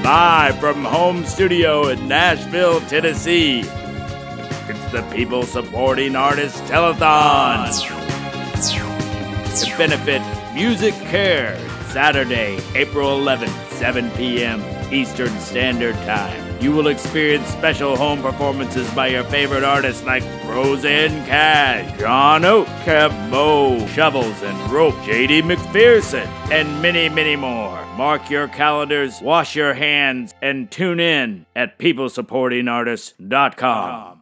live from home studio in Nashville, Tennessee. It's the People Supporting Artists Telethon. To benefit MusiCares, Saturday, April 11th, 7 p.m. Eastern Standard Time. You will experience special home performances by your favorite artists like Roseanne Cash, John Oates, Kev Moe, Shovels and Rope, J.D. McPherson, and many, many more. Mark your calendars, wash your hands, and tune in at peoplesupportingartists.com.